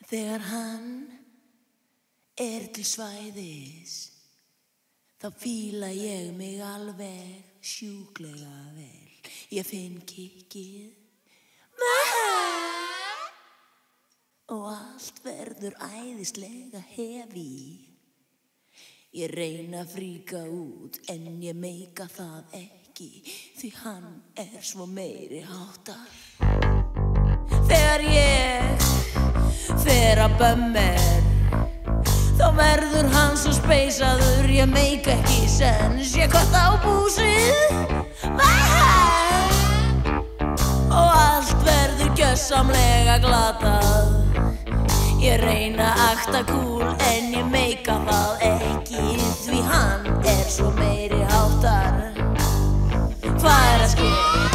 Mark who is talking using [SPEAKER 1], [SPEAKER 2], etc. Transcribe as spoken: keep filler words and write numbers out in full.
[SPEAKER 1] Þegar hann er til svæðis, þá fíla ég mig alveg sjúklega vel. Ég finn kikkið og allt verður æðislega hefi. Ég reyna að fríka út en ég meika það ekki, því hann er svo meiri háttar. Þegar ég fer að bömmer, þá verður hann svo speysaður, ég meika ekki sens. Ég kvarta á búsið og allt verður gjörsamlega glatað. Ég reyna að akta kúl en ég meika það ekki, því hann er svo meiri háttar. Hvað er að ske?